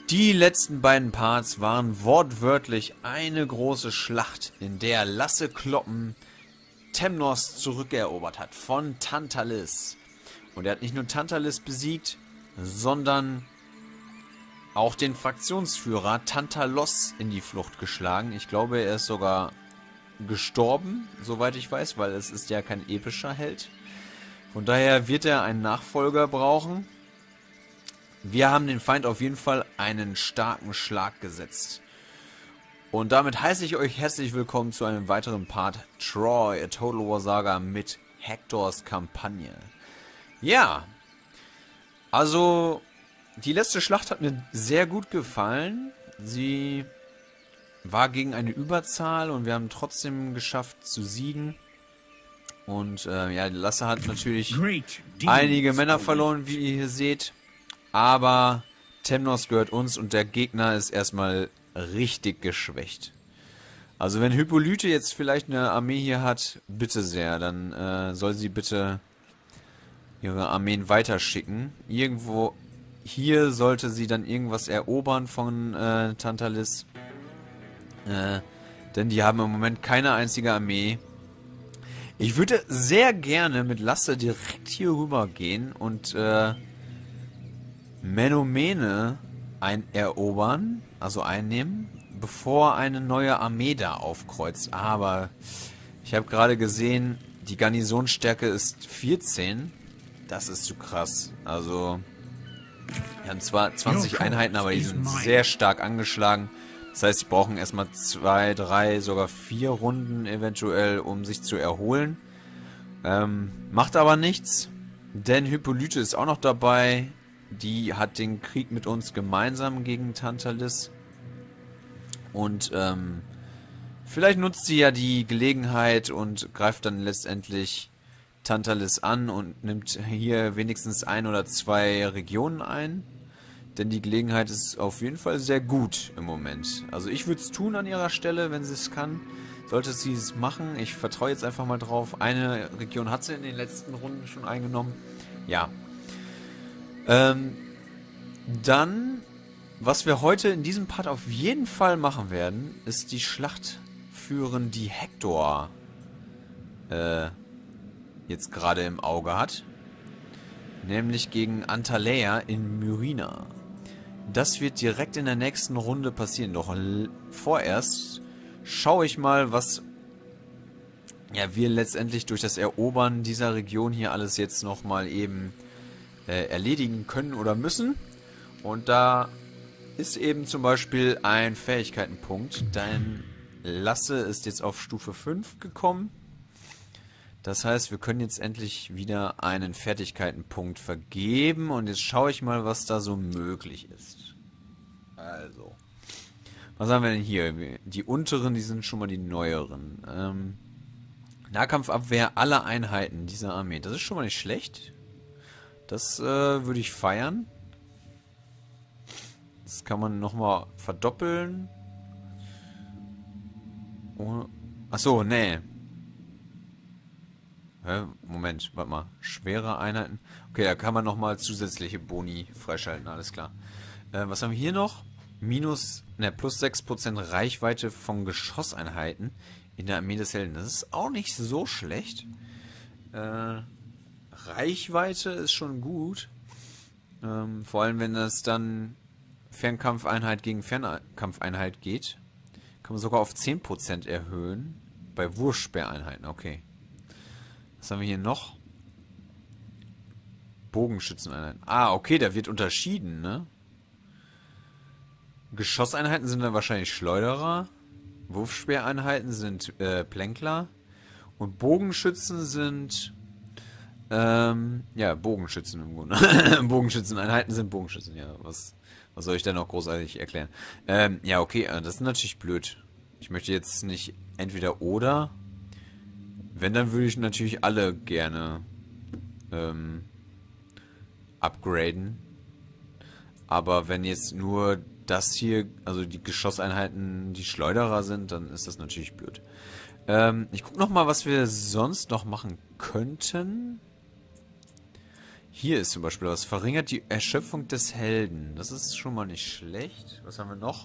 Die letzten beiden Parts waren wortwörtlich eine große Schlacht, in der Lasse Kloppen Temnos zurückerobert hat von Tantalis. Und er hat nicht nur Tantalis besiegt, sondern auch den Fraktionsführer Tantalos in die Flucht geschlagen. Ich glaube, er ist sogar gestorben, soweit ich weiß, weil es ist ja kein epischer Held. Von daher wird er einen Nachfolger brauchen. Wir haben den Feind auf jeden Fall einen starken Schlag gesetzt. Und damit heiße ich euch herzlich willkommen zu einem weiteren Part Troy, a Total War Saga mit Hektors Kampagne. Ja, also die letzte Schlacht hat mir sehr gut gefallen. Sie war gegen eine Überzahl und wir haben trotzdem geschafft zu siegen. Und ja, Lasse hat natürlich einige Männer verloren, wie ihr hier seht. Aber Temnos gehört uns und der Gegner ist erstmal richtig geschwächt. Also wenn Hippolyte jetzt vielleicht eine Armee hier hat, bitte sehr, dann soll sie bitte ihre Armeen weiterschicken. Irgendwo hier sollte sie dann irgendwas erobern von Tantalis. Denn die haben im Moment keine einzige Armee. Ich würde sehr gerne mit Lasse direkt hier rüber gehen und Menomene erobern, also einnehmen, bevor eine neue Armee da aufkreuzt. Aber ich habe gerade gesehen, die Garnisonsstärke ist 14. Das ist zu krass. Also, wir haben zwar 20 Einheiten, aber die sind sehr stark angeschlagen. Das heißt, sie brauchen erstmal 2, 3, sogar 4 Runden eventuell, um sich zu erholen. Macht aber nichts, denn Hippolyte ist auch noch dabei. Die hat den Krieg mit uns gemeinsam gegen Tantalis. Und vielleicht nutzt sie ja die Gelegenheit und greift dann letztendlich Tantalis an und nimmt hier wenigstens 1 oder 2 Regionen ein. Denn die Gelegenheit ist auf jeden Fall sehr gut im Moment. Also ich würde es tun an ihrer Stelle, wenn sie es kann. Sollte sie es machen. Ich vertraue jetzt einfach mal drauf. Eine Region hat sie in den letzten Runden schon eingenommen. Ja. Dann, was wir heute in diesem Part auf jeden Fall machen werden, ist die Schlacht führen, die Hektor jetzt gerade im Auge hat. Nämlich gegen Antaleia in Myrina. Das wird direkt in der nächsten Runde passieren. Doch vorerst schaue ich mal, was ja, wir letztendlich durch das Erobern dieser Region hier alles jetzt nochmal eben erledigen können oder müssen. Und da ist eben zum Beispiel ein Fähigkeitenpunkt. Dein Lasse ist jetzt auf Stufe 5 gekommen. Das heißt, wir können jetzt endlich wieder einen Fertigkeitenpunkt vergeben. Und jetzt schaue ich mal, was da so möglich ist. Also, was haben wir denn hier? Die unteren, die sind schon mal die neueren. Nahkampfabwehr aller Einheiten dieser Armee. Das ist schon mal nicht schlecht. Das würde ich feiern. Das kann man nochmal verdoppeln. Oh. Achso, nee. Moment, warte mal. Schwere Einheiten. Okay, da kann man nochmal zusätzliche Boni freischalten, alles klar. Was haben wir hier noch? Plus 6% Reichweite von Geschosseinheiten in der Armee des Helden. Das ist auch nicht so schlecht. Reichweite ist schon gut. Vor allem, wenn das dann Fernkampfeinheit gegen Fernkampfeinheit geht. Kann man sogar auf 10% erhöhen. Bei Wurfsperreinheiten, okay. Was haben wir hier noch? Bogenschützeneinheiten. Ah, okay, da wird unterschieden, ne? Geschosseinheiten sind dann wahrscheinlich Schleuderer. Wurfsperreinheiten sind Plänkler. Und Bogenschützen sind ja, Bogenschützen im Grunde. Bogenschützeneinheiten sind Bogenschützen, ja. Was soll ich da noch großartig erklären? Ja, okay, das ist natürlich blöd. Ich möchte jetzt nicht entweder oder. Wenn, dann würde ich natürlich alle gerne upgraden. Aber wenn jetzt nur das hier, also die Geschosseinheiten, die Schleuderer sind, dann ist das natürlich blöd. Ich gucke nochmal, was wir sonst noch machen könnten. Hier ist zum Beispiel was. Verringert die Erschöpfung des Helden. Das ist schon mal nicht schlecht. Was haben wir noch?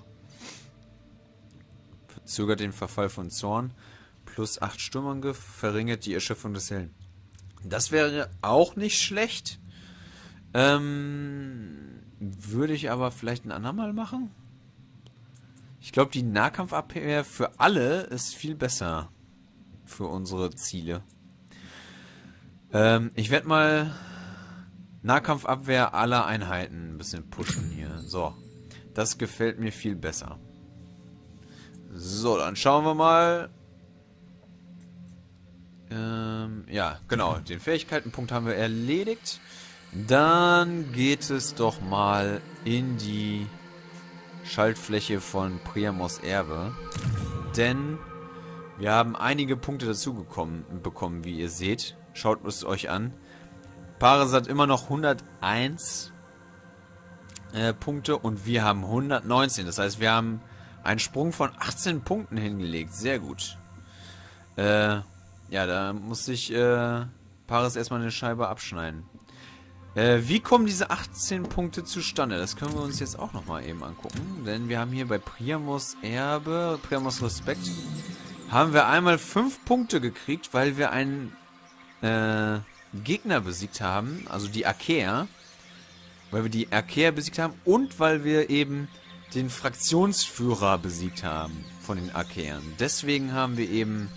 Verzögert den Verfall von Zorn. Plus 8 Sturmangriff. Verringert die Erschöpfung des Helden. Das wäre auch nicht schlecht. Würde ich aber vielleicht ein andermal machen? Ich glaube, die Nahkampfabwehr für alle ist viel besser. Für unsere Ziele. Ich werde mal Nahkampfabwehr aller Einheiten ein bisschen pushen hier. So. Das gefällt mir viel besser. So, dann schauen wir mal. Ja, genau. Den Fähigkeitenpunkt haben wir erledigt. Dann geht es doch mal in die Schaltfläche von Priamos Erbe. Denn wir haben einige Punkte dazu bekommen, wie ihr seht. Schaut es euch an. Paris hat immer noch 101 Punkte und wir haben 119. Das heißt, wir haben einen Sprung von 18 Punkten hingelegt. Sehr gut. Ja, da muss sich Paris erstmal eine Scheibe abschneiden. Wie kommen diese 18 Punkte zustande? Das können wir uns jetzt auch nochmal eben angucken. Denn wir haben hier bei Priamos Erbe, Priamos Respekt, haben wir einmal 5 Punkte gekriegt, weil wir einen Gegner besiegt haben, also die Achaeer, weil wir die Achaeer besiegt haben und weil wir eben den Fraktionsführer besiegt haben von den Achaeern. Deswegen haben wir eben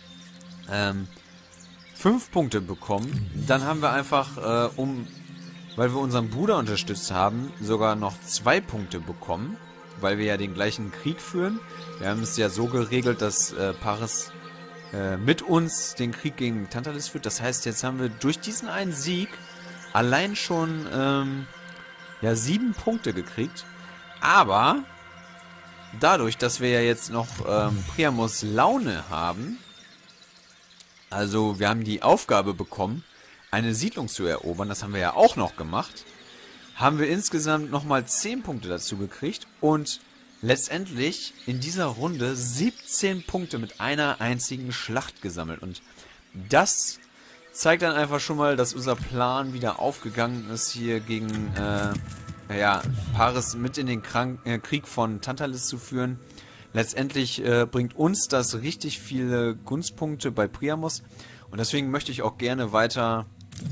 5 Punkte bekommen. Dann haben wir einfach, weil wir unseren Bruder unterstützt haben, sogar noch 2 Punkte bekommen, weil wir ja den gleichen Krieg führen. Wir haben es ja so geregelt, dass Paris mit uns den Krieg gegen Tantalus führt. Das heißt, jetzt haben wir durch diesen einen Sieg allein schon ja 7 Punkte gekriegt. Aber dadurch, dass wir ja jetzt noch Priamos Laune haben, also wir haben die Aufgabe bekommen, eine Siedlung zu erobern, das haben wir ja auch noch gemacht, haben wir insgesamt nochmal 10 Punkte dazu gekriegt und letztendlich in dieser Runde 17 Punkte mit einer einzigen Schlacht gesammelt. Und das zeigt dann einfach schon mal, dass unser Plan wieder aufgegangen ist, hier gegen ja, Paris mit in den Krieg von Tantalus zu führen. Letztendlich bringt uns das richtig viele Gunstpunkte bei Priamos. Und deswegen möchte ich auch gerne weiter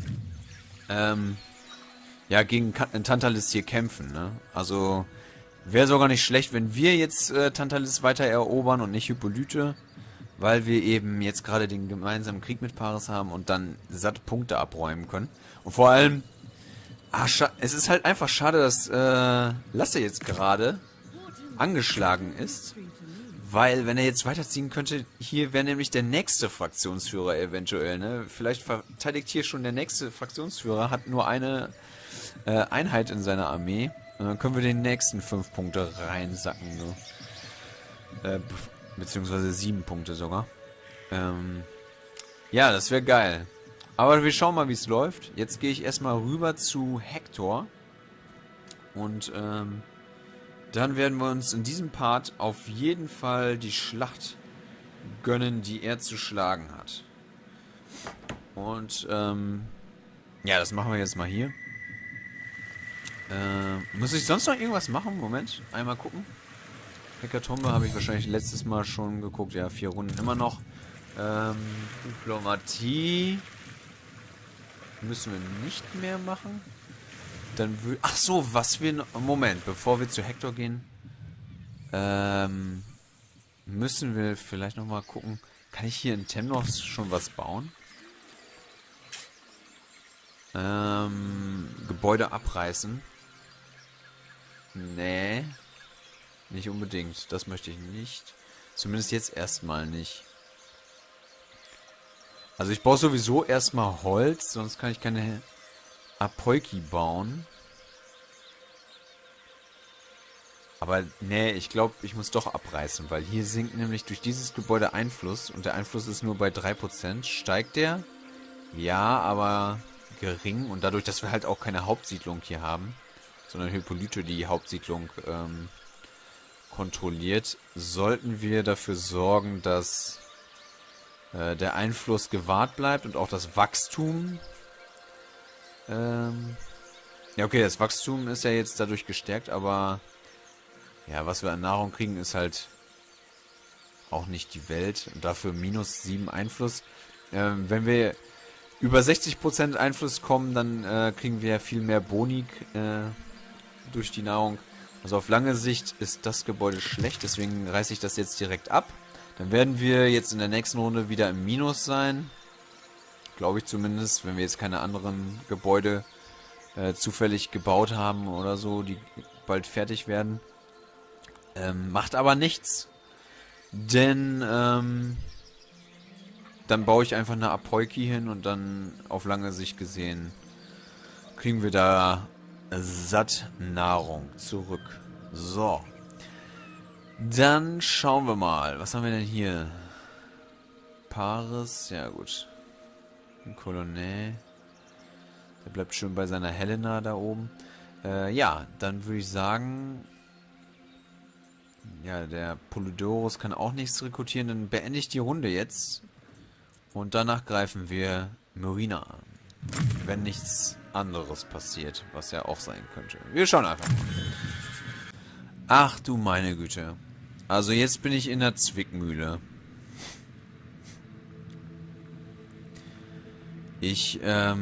ja, gegen Tantalus hier kämpfen. Ne? Also wäre sogar nicht schlecht, wenn wir jetzt Tantalus weiter erobern und nicht Hippolyte, weil wir eben jetzt gerade den gemeinsamen Krieg mit Paris haben und dann satt Punkte abräumen können. Und vor allem, es ist halt einfach schade, dass Lasse jetzt gerade angeschlagen ist, weil wenn er jetzt weiterziehen könnte, hier wäre nämlich der nächste Fraktionsführer eventuell. Ne? Vielleicht verteidigt hier schon der nächste Fraktionsführer, hat nur eine Einheit in seiner Armee. Und dann können wir den nächsten 5 Punkte reinsacken. So. Beziehungsweise 7 Punkte sogar. Ja, das wäre geil. Aber wir schauen mal, wie es läuft. Jetzt gehe ich erstmal rüber zu Hektor. Und dann werden wir uns in diesem Part auf jeden Fall die Schlacht gönnen, die er zu schlagen hat. Und ja, das machen wir jetzt mal hier. Muss ich sonst noch irgendwas machen? Moment, einmal gucken. Hekatombe habe ich wahrscheinlich letztes Mal schon geguckt. Ja, 4 Runden immer noch. Diplomatie müssen wir nicht mehr machen. Dann ach so, was wir... Moment, bevor wir zu Hektor gehen, müssen wir vielleicht nochmal gucken. Kann ich hier in Temnos schon was bauen? Gebäude abreißen. Nee. Nicht unbedingt. Das möchte ich nicht. Zumindest jetzt erstmal nicht. Also ich baue sowieso erstmal Holz, sonst kann ich keine Apoiki bauen. Aber nee, ich glaube, ich muss doch abreißen, weil hier sinkt nämlich durch dieses Gebäude Einfluss und der Einfluss ist nur bei 3%. Steigt der? Ja, aber gering und dadurch, dass wir halt auch keine Hauptsiedlung hier haben, sondern Hippolyte die Hauptsiedlung kontrolliert, sollten wir dafür sorgen, dass der Einfluss gewahrt bleibt und auch das Wachstum. Ja, okay, das Wachstum ist ja jetzt dadurch gestärkt, aber ja, was wir an Nahrung kriegen, ist halt auch nicht die Welt. Und dafür -7 Einfluss. Wenn wir über 60% Einfluss kommen, dann kriegen wir ja viel mehr Boni durch die Nahrung. Also auf lange Sicht ist das Gebäude schlecht, deswegen reiße ich das jetzt direkt ab. Dann werden wir jetzt in der nächsten Runde wieder im Minus sein. Glaube ich zumindest, wenn wir jetzt keine anderen Gebäude zufällig gebaut haben oder so, die bald fertig werden. Macht aber nichts. Denn dann baue ich einfach eine Apoiki hin und dann auf lange Sicht gesehen kriegen wir da satt Nahrung zurück. So. Dann schauen wir mal. Was haben wir denn hier? Paris. Ja gut. Ein Colonel. Der bleibt schön bei seiner Helena da oben. Ja, dann würde ich sagen... Ja, der Polydorus kann auch nichts rekrutieren. Dann beende ich die Runde jetzt. Und danach greifen wir Myrina an. Wenn nichts anderes passiert, was ja auch sein könnte. Wir schauen einfach mal. Ach du meine Güte. Also jetzt bin ich in der Zwickmühle. Ich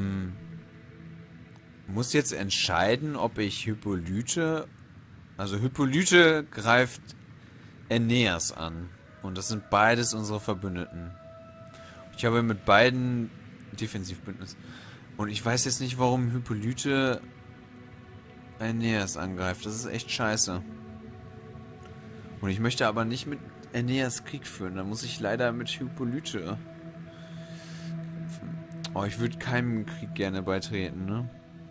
muss jetzt entscheiden, ob ich Hippolyte... Also Hippolyte greift Aeneas an. Und das sind beides unsere Verbündeten. Ich habe mit beiden Defensivbündnis. Und ich weiß jetzt nicht, warum Hippolyte Aeneas angreift. Das ist echt scheiße. Und ich möchte aber nicht mit Aeneas Krieg führen. Da muss ich leider mit Hippolyte kämpfen. Oh, ich würde keinem Krieg gerne beitreten, ne?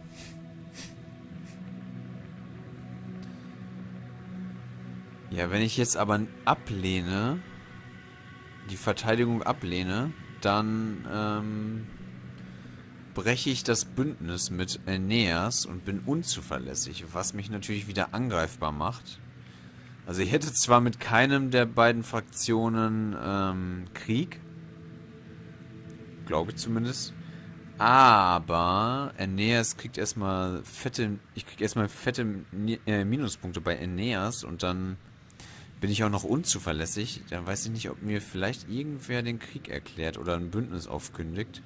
Ja, wenn ich jetzt aber ablehne, die Verteidigung ablehne, dann breche ich das Bündnis mit Aeneas und bin unzuverlässig, was mich natürlich wieder angreifbar macht. Also ich hätte zwar mit keinem der beiden Fraktionen Krieg, glaube ich zumindest, aber Aeneas kriegt erstmal fette Minuspunkte bei Aeneas und dann bin ich auch noch unzuverlässig. Dann weiß ich nicht, ob mir vielleicht irgendwer den Krieg erklärt oder ein Bündnis aufkündigt.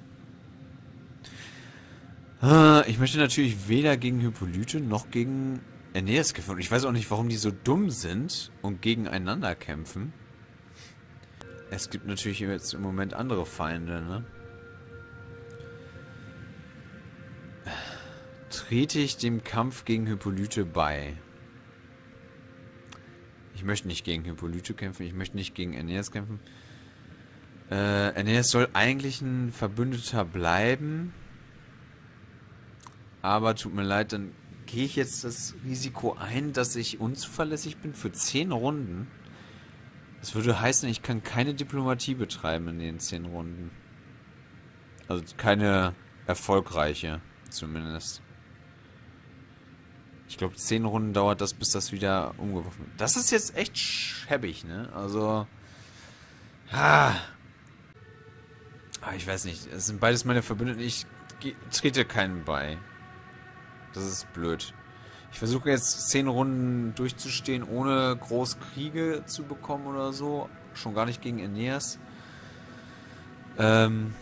Ich möchte natürlich weder gegen Hippolyte noch gegen Aeneas kämpfen. Und ich weiß auch nicht, warum die so dumm sind und gegeneinander kämpfen. Es gibt natürlich jetzt im Moment andere Feinde, ne? Trete ich dem Kampf gegen Hippolyte bei? Ich möchte nicht gegen Hippolyte kämpfen, ich möchte nicht gegen Aeneas kämpfen. Aeneas soll eigentlich ein Verbündeter bleiben. Aber tut mir leid, dann gehe ich jetzt das Risiko ein, dass ich unzuverlässig bin für 10 Runden. Das würde heißen, ich kann keine Diplomatie betreiben in den 10 Runden. Also keine erfolgreiche, zumindest. Ich glaube, 10 Runden dauert das, bis das wieder umgeworfen wird. Das ist jetzt echt schäbig, ne? Also... ich weiß nicht. Es sind beides meine Verbündeten. Ich trete keinen bei. Das ist blöd. Ich versuche jetzt 10 Runden durchzustehen, ohne groß Kriege zu bekommen oder so. Schon gar nicht gegen Aeneas. Und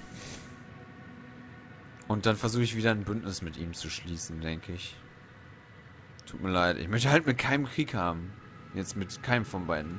dann versuche ich wieder ein Bündnis mit ihm zu schließen, denke ich. Tut mir leid. Ich möchte halt mit keinem Krieg haben. Jetzt mit keinem von beiden.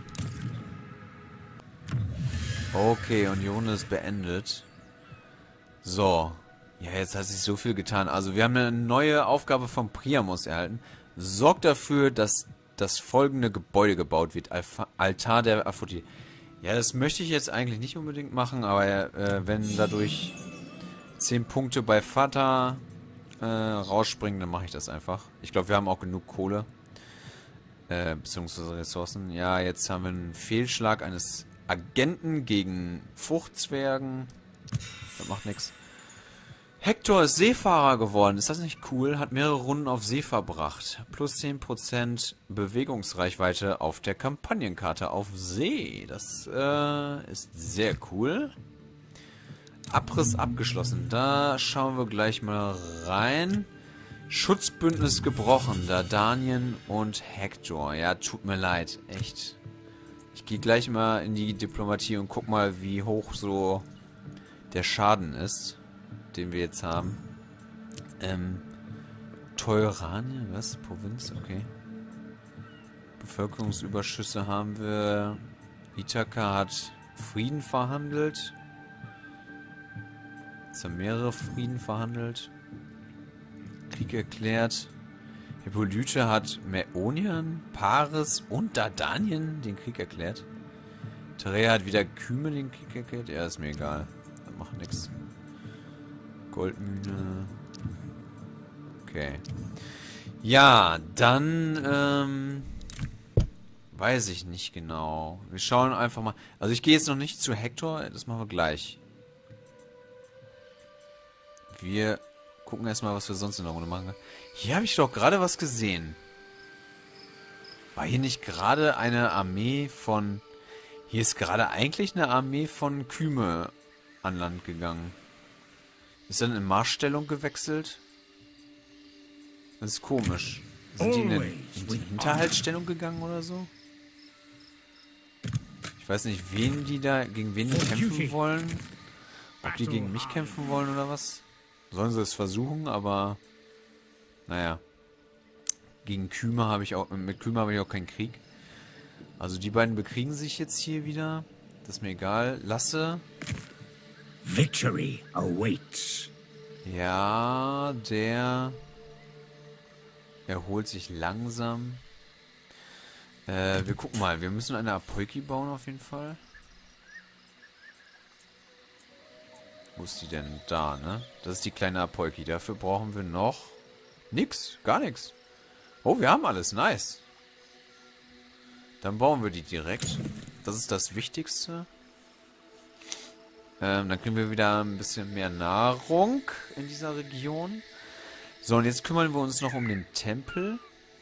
Okay, und die Runde ist beendet. So. Ja, jetzt hat sich so viel getan. Also, wir haben eine neue Aufgabe von Priamos erhalten. Sorgt dafür, dass das folgende Gebäude gebaut wird. Altar der Aphrodite. Ja, das möchte ich jetzt eigentlich nicht unbedingt machen, aber wenn dadurch 10 Punkte bei Vater rausspringen, dann mache ich das einfach. Ich glaube, wir haben auch genug Kohle. Beziehungsweise Ressourcen. Ja, jetzt haben wir einen Fehlschlag eines Agenten gegen Fruchtzwergen. Das macht nichts. Hector ist Seefahrer geworden. Ist das nicht cool? Hat mehrere Runden auf See verbracht. Plus 10% Bewegungsreichweite auf der Kampagnenkarte auf See. Das ist sehr cool. Abriss abgeschlossen. Da schauen wir gleich mal rein. Schutzbündnis gebrochen. Dardanien und Hector. Ja, tut mir leid. Echt. Ich gehe gleich mal in die Diplomatie und guck mal, wie hoch so der Schaden ist, den wir jetzt haben. Teurania, was? Provinz, okay. Bevölkerungsüberschüsse haben wir. Ithaka hat Frieden verhandelt. Jetzt haben mehrere Frieden verhandelt. Krieg erklärt. Hippolyte hat Mäonien, Paris und Dardanien den Krieg erklärt. Terea hat wieder Kyme den Krieg erklärt. Ja, ist mir egal. Das macht nichts. Goldmühle. Okay. Ja, dann, weiß ich nicht genau. Wir schauen einfach mal. Also ich gehe jetzt noch nicht zu Hector. Das machen wir gleich. Wir gucken erstmal, was wir sonst in der Runde machen. Hier habe ich doch gerade was gesehen. War hier nicht gerade eine Armee von... Hier ist gerade eigentlich eine Armee von Kyme an Land gegangen. Ist dann in Marschstellung gewechselt? Das ist komisch. Sind die in die Hinterhaltsstellung gegangen oder so? Ich weiß nicht, wen die da, gegen wen die kämpfen wollen. Ob die gegen mich kämpfen wollen oder was? Sollen sie es versuchen, aber naja. Gegen Kyme habe ich auch, mit Kyme habe ich auch keinen Krieg. Also die beiden bekriegen sich jetzt hier wieder. Das ist mir egal. Lasse. Victory awaits. Ja, der erholt sich langsam. Wir gucken mal. Wir müssen eine Apoiki bauen auf jeden Fall. Wo ist die denn? Da, ne? Das ist die kleine Apoiki. Dafür brauchen wir noch nix. Gar nichts. Oh, wir haben alles. Nice. Dann bauen wir die direkt. Das ist das Wichtigste. Dann kriegen wir wieder ein bisschen mehr Nahrung in dieser Region. So, und jetzt kümmern wir uns noch um den Tempel.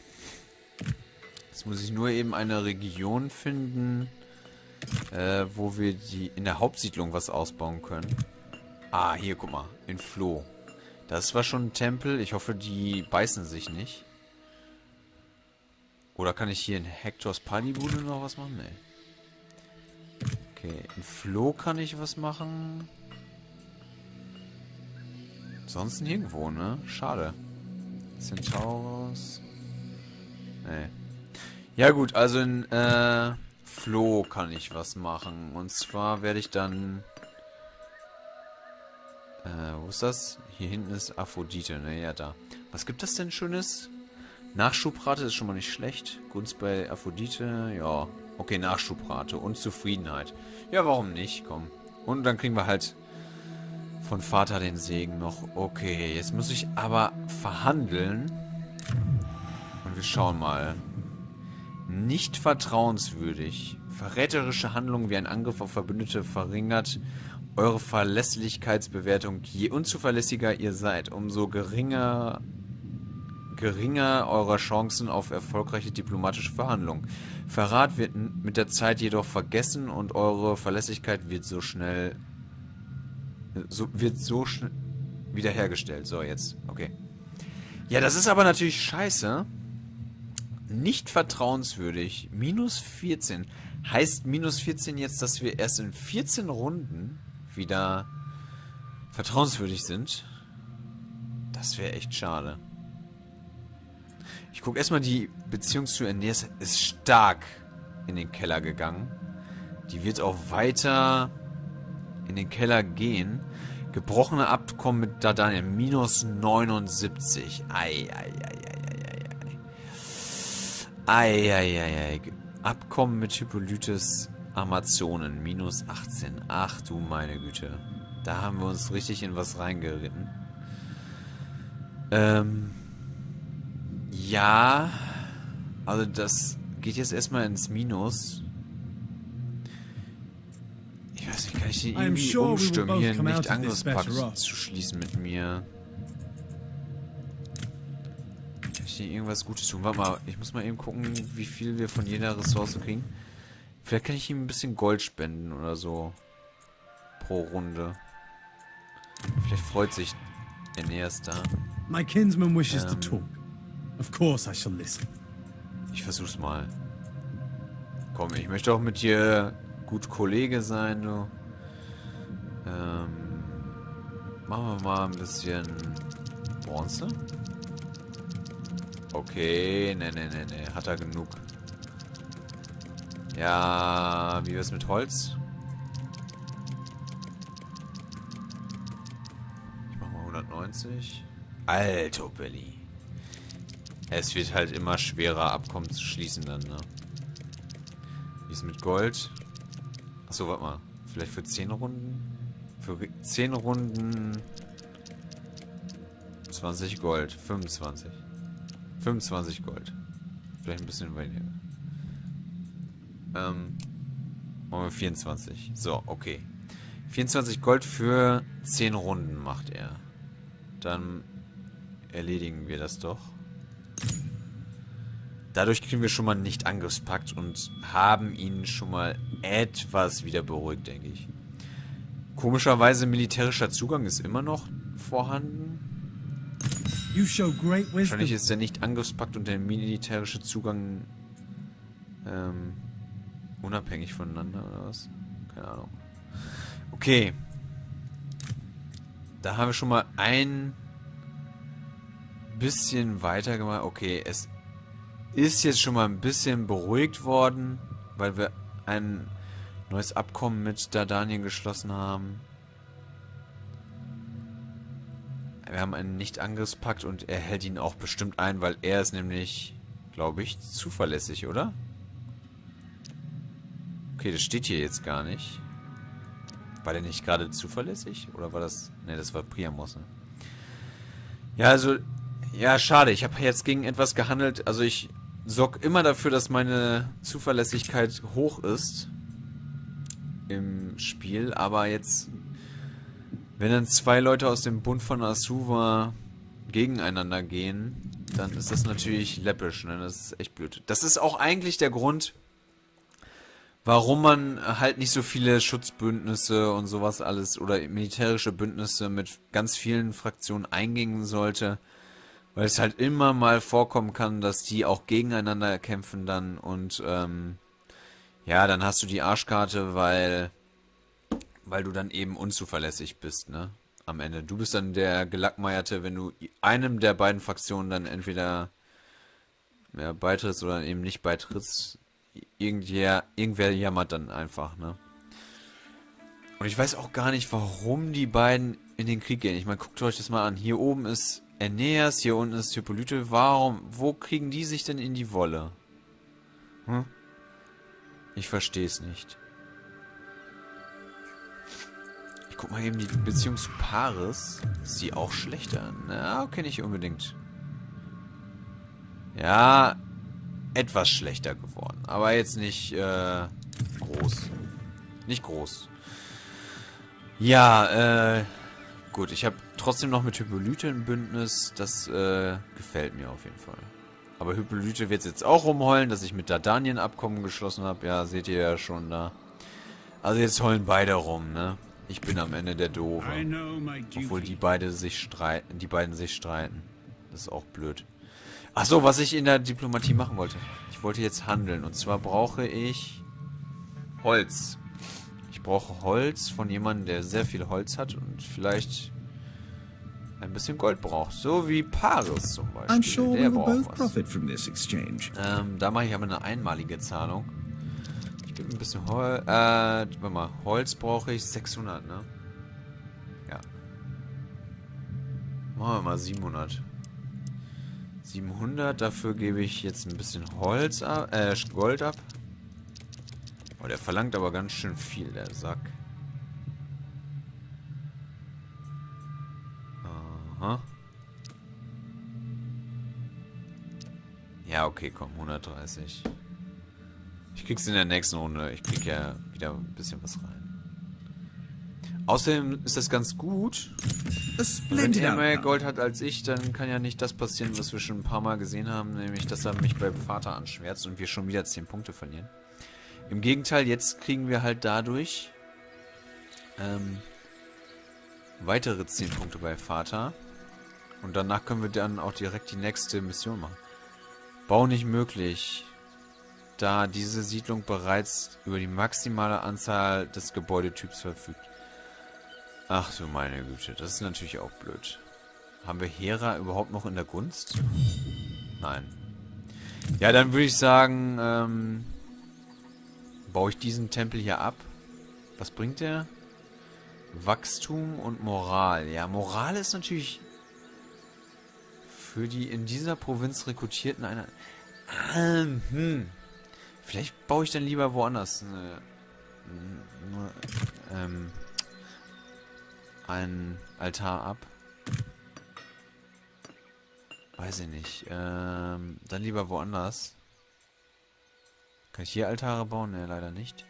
Jetzt muss ich nur eben eine Region finden, wo wir in der Hauptsiedlung was ausbauen können. Ah, hier, guck mal. In Floh. Das war schon ein Tempel. Ich hoffe, die beißen sich nicht. Oder kann ich hier in Hectors Partybude noch was machen? Nee. Okay, in Floh kann ich was machen. Sonst nirgendwo, ne? Schade. Centaurus. Nee. Ja gut, also in Floh kann ich was machen. Und zwar werde ich dann... wo ist das? Hier hinten ist Aphrodite, ne? Ja, da. Was gibt das denn Schönes? Nachschubrate ist schon mal nicht schlecht. Gunst bei Aphrodite, ja. Okay, Nachschubrate und Zufriedenheit. Ja, warum nicht? Komm. Und dann kriegen wir halt von Vater den Segen noch. Okay, jetzt muss ich aber verhandeln. Und wir schauen mal. Nicht vertrauenswürdig. Verräterische Handlungen wie ein Angriff auf Verbündete verringert eure Verlässlichkeitsbewertung. Je unzuverlässiger ihr seid, umso geringer eure Chancen auf erfolgreiche diplomatische Verhandlungen. Verrat wird mit der Zeit jedoch vergessen und eure Verlässlichkeit wird so schnell wiederhergestellt. So, jetzt. Okay. Ja, das ist aber natürlich scheiße. Nicht vertrauenswürdig. Minus 14. Heißt minus 14 jetzt, dass wir erst in 14 Runden wieder vertrauenswürdig sind? Das wäre echt schade. Ich gucke erstmal, die Beziehung zu Aeneas ist stark in den Keller gegangen. Die wird auch weiter in den Keller gehen. Gebrochene Abkommen mit Dardanien, minus 79. Eieieiei. Abkommen mit Hippolytes Amazonen, minus 18. Ach du meine Güte. Da haben wir uns richtig in was reingeritten. Ja, also das geht jetzt erstmal ins Minus. Ich weiß nicht, kann ich den irgendwie umstimmen, hier einen Nicht-Angriffspakt zu schließen mit mir? Kann ich dir irgendwas Gutes tun? Warte mal, ich muss mal eben gucken, wie viel wir von jeder Ressource kriegen. Vielleicht kann ich ihm ein bisschen Gold spenden oder so. Pro Runde. Vielleicht freut sich Aeneas da. My kinsman wishes to talk. Of course I shall listen. Ich versuch's mal. Komm, ich möchte auch mit dir gut Kollege sein, du. Machen wir mal ein bisschen Bronze. Okay, ne. Hat er genug. Ja, wie wär's mit Holz? Ich mach mal 190. Alter Belly. Es wird halt immer schwerer, Abkommen zu schließen dann, ne? Wie ist mit Gold? Achso, warte mal. Vielleicht für 10 Runden? Für 10 Runden 20 Gold. 25. 25 Gold. Vielleicht ein bisschen weniger. Machen wir 24. So, okay. 24 Gold für 10 Runden macht er. Dann erledigen wir das doch. Dadurch kriegen wir schon mal nicht Angriffspakt und haben ihn schon mal etwas wieder beruhigt, denke ich. Komischerweise militärischer Zugang ist immer noch vorhanden. Wahrscheinlich ist der Nicht-Angriffspakt und der militärische Zugang unabhängig voneinander oder was? Keine Ahnung. Okay. Da haben wir schon mal ein bisschen weiter gemacht. Okay, es ist jetzt schon mal ein bisschen beruhigt worden, weil wir ein neues Abkommen mit Dardanien geschlossen haben. Wir haben einen Nicht-Angriffspakt und er hält ihn auch bestimmt ein, weil er ist nämlich, glaube ich, zuverlässig, oder? Okay, das steht hier jetzt gar nicht. War der nicht gerade zuverlässig? Oder war das... Ne, das war Priamos, ne? Ja, also... Ja, schade. Ich habe jetzt gegen etwas gehandelt. Also ich sorge immer dafür, dass meine Zuverlässigkeit hoch ist im Spiel. Aber jetzt... Wenn dann 2 Leute aus dem Bund von Asuva gegeneinander gehen, dann ist das natürlich läppisch, ne? Das ist echt blöd. Das ist auch eigentlich der Grund, warum man halt nicht so viele Schutzbündnisse und sowas alles oder militärische Bündnisse mit ganz vielen Fraktionen eingehen sollte. Weil es halt immer mal vorkommen kann, dass die auch gegeneinander kämpfen dann und ja, dann hast du die Arschkarte, weil du dann eben unzuverlässig bist, ne? Am Ende. Du bist dann der Gelackmeierte, wenn du einem der beiden Fraktionen dann entweder beitrittst oder eben nicht beitrittst. Irgendwer jammert dann einfach, ne? Und ich weiß auch gar nicht, warum die beiden in den Krieg gehen. Ich meine, guckt euch das mal an. Hier oben ist Aeneas, hier unten ist Hippolyte. Wo kriegen die sich denn in die Wolle? Hm? Ich verstehe es nicht. Ich guck mal eben die Beziehung zu Paris. Ist die auch schlechter? Na, okay, nicht unbedingt. Ja, etwas schlechter geworden. Aber jetzt nicht groß. Nicht groß. Ja, gut. Ich habe trotzdem noch mit Hippolyte ein Bündnis. Das gefällt mir auf jeden Fall. Aber Hippolyte wird jetzt auch rumheulen, dass ich mit Dardanien Abkommen geschlossen habe. Ja, seht ihr ja schon da. Also jetzt heulen beide rum, ne? Ich bin am Ende der Doofe. Obwohl die beiden sich streiten. Das ist auch blöd. Achso, was ich in der Diplomatie machen wollte. Ich wollte jetzt handeln. Und zwar brauche ich Holz. Ich brauche Holz von jemandem, der sehr viel Holz hat und vielleicht ein bisschen Gold braucht. So wie Paris zum Beispiel. Der braucht was. Da mache ich aber eine einmalige Zahlung. Ich gebe ein bisschen Holz. Warte mal. Holz brauche ich 600, ne? Ja. Machen wir mal 700. 700, dafür gebe ich jetzt ein bisschen Holz ab, Gold ab. Oh, der verlangt aber ganz schön viel, der Sack. Aha. Ja, okay, komm, 130. Ich krieg's in der nächsten Runde. Ich krieg ja wieder ein bisschen was rein. Außerdem ist das ganz gut. Wenn er mehr Gold hat als ich, dann kann ja nicht das passieren, was wir schon ein paar Mal gesehen haben, nämlich, dass er mich beim Vater anschwärzt und wir schon wieder 10 Punkte verlieren. Im Gegenteil, jetzt kriegen wir halt dadurch weitere 10 Punkte bei Vater. Und danach können wir dann auch direkt die nächste Mission machen. Bau nicht möglich, da diese Siedlung bereits über die maximale Anzahl des Gebäudetyps verfügt. Ach du meine Güte, das ist natürlich auch blöd. Haben wir Hera überhaupt noch in der Gunst? Nein. Ja, dann würde ich sagen, baue ich diesen Tempel hier ab. Was bringt der? Wachstum und Moral. Ja, Moral ist natürlich für die in dieser Provinz rekrutierten einer... Vielleicht baue ich dann lieber woanders einen Altar ab. Weiß ich nicht. Dann lieber woanders. Kann ich hier Altare bauen? Ne, leider nicht.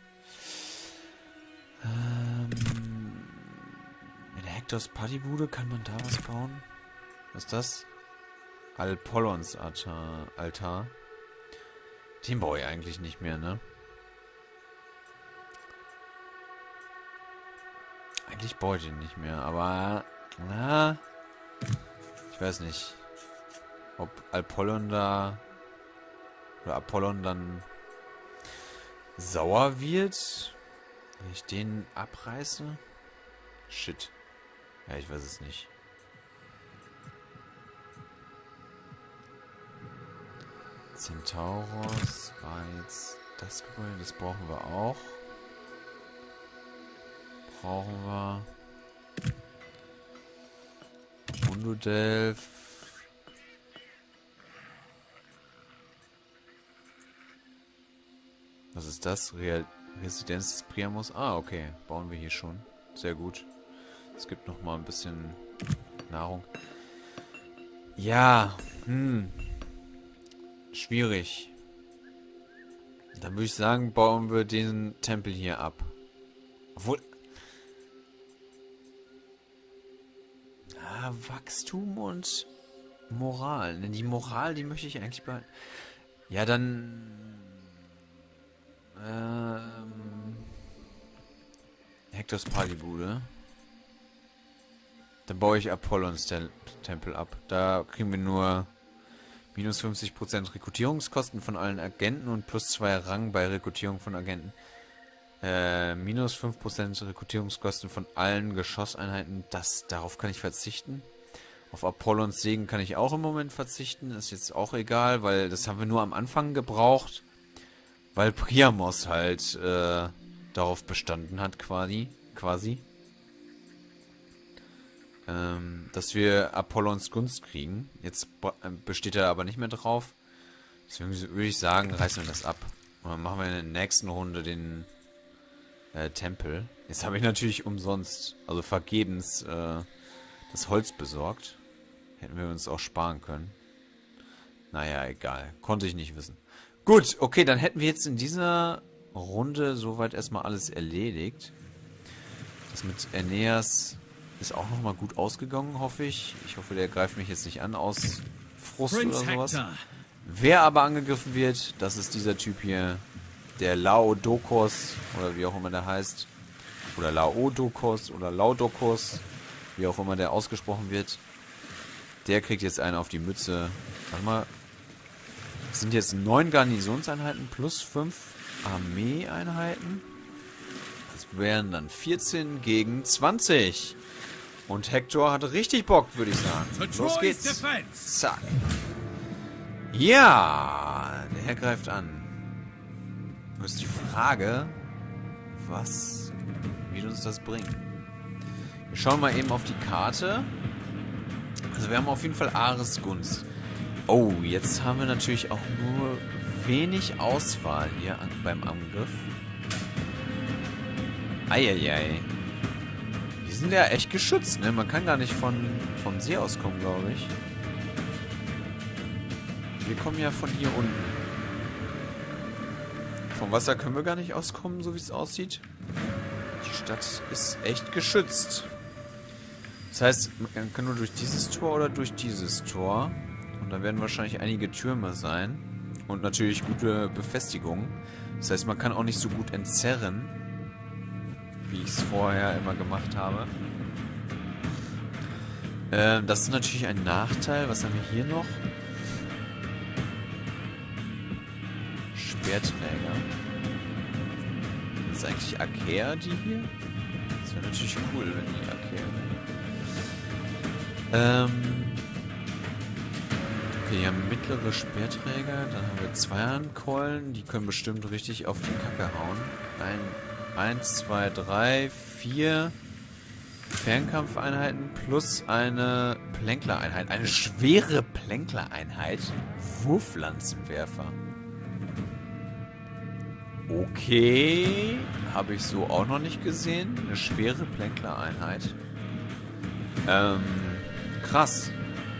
In Hektors Partybude kann man da was bauen? Was ist das? Apollons Altar. Den baue ich eigentlich nicht mehr, ne? Eigentlich baue ich den nicht mehr, aber... Na, ich weiß nicht. Ob Apollon da... Oder Apollon dann... sauer wird, wenn ich den abreiße? Shit. Ja, ich weiß es nicht. Centauros war jetzt das Gebäude, das brauchen wir auch. Brauchen wir. Undodelf. Was ist das? Residenz des Priamos? Ah, okay. Bauen wir hier schon. Sehr gut. Es gibt noch mal ein bisschen Nahrung. Ja, schwierig. Dann würde ich sagen, bauen wir den Tempel hier ab. Obwohl... Ah, Wachstum und Moral. Denn die Moral, die möchte ich eigentlich behalten. Ja, dann... Hektors Partybude. Dann baue ich Apollons Tempel ab. Da kriegen wir nur minus 50% Rekrutierungskosten von allen Agenten und plus 2 Rang bei Rekrutierung von Agenten. Minus 5% Rekrutierungskosten von allen Geschosseinheiten. Darauf kann ich verzichten. Auf Apollons Segen kann ich auch im Moment verzichten. Ist jetzt auch egal, weil das haben wir nur am Anfang gebraucht. Weil Priamos halt darauf bestanden hat, quasi. Dass wir Apollons Gunst kriegen. Jetzt besteht er aber nicht mehr drauf. Deswegen würde ich sagen, reißen wir das ab. Und dann machen wir in der nächsten Runde den Tempel. Jetzt habe ich natürlich umsonst, also vergebens, das Holz besorgt. Hätten wir uns auch sparen können. Naja, egal. Konnte ich nicht wissen. Gut, okay, dann hätten wir jetzt in dieser Runde soweit erstmal alles erledigt. Das mit Aeneas ist auch nochmal gut ausgegangen, hoffe ich. Ich hoffe, der greift mich jetzt nicht an aus Frust oder sowas. Wer aber angegriffen wird, das ist dieser Typ hier, der Laodokos, oder wie auch immer der heißt. Oder Laodokos oder Laudokos, wie auch immer der ausgesprochen wird. Der kriegt jetzt einen auf die Mütze. Warte mal. Das sind jetzt 9 Garnisonseinheiten plus 5 Armeeeinheiten. Das wären dann 14 gegen 20. Und Hektor hat richtig Bock, würde ich sagen. Los geht's. Zack. Ja, der Herr greift an. Nur ist die Frage, was wird uns das bringen? Wir schauen mal eben auf die Karte. Also wir haben auf jeden Fall Ares Gunst. Oh, jetzt haben wir natürlich auch nur wenig Auswahl hier beim Angriff. Eieiei. Die sind ja echt geschützt, ne? Man kann gar nicht vom See aus kommen, glaube ich. Wir kommen ja von hier unten. Vom Wasser können wir gar nicht auskommen, so wie es aussieht. Die Stadt ist echt geschützt. Das heißt, man kann nur durch dieses Tor oder durch dieses Tor. Und da werden wahrscheinlich einige Türme sein. Und natürlich gute Befestigungen. Das heißt, man kann auch nicht so gut entzerren, wie ich es vorher immer gemacht habe. Das ist natürlich ein Nachteil. Was haben wir hier noch? Speerträger. Das ist eigentlich Achaea, die hier? Das wäre natürlich cool, wenn die Achaea wären. Okay, hier haben mittlere Speerträger. Dann haben wir Zweihandkeulen. Die können bestimmt richtig auf die Kacke hauen. 1, 2, 3, 4 Fernkampfeinheiten plus eine Plänklereinheit. Eine schwere Plänklereinheit. Wurflanzenwerfer. Okay. Habe ich so auch noch nicht gesehen. Eine schwere Plänklereinheit. Krass.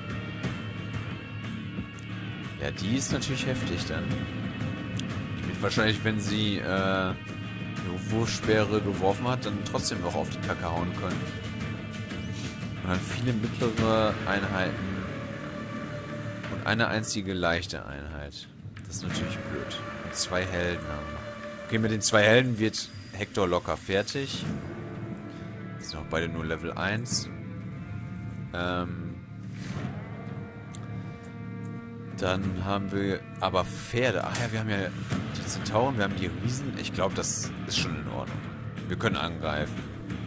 Ja, die ist natürlich heftig dann. Die wird wahrscheinlich, wenn sie eine Wurfspeere geworfen hat, dann trotzdem noch auf die Kacke hauen können. Und dann viele mittlere Einheiten und eine einzige leichte Einheit. Das ist natürlich blöd. Und 2 Helden haben wir. Okay, mit den 2 Helden wird Hector locker fertig. Das sind auch beide nur Level 1. Dann haben wir aber Pferde. Ach ja, wir haben ja die Zentauren, wir haben die Riesen. Ich glaube, das ist schon in Ordnung. Wir können angreifen.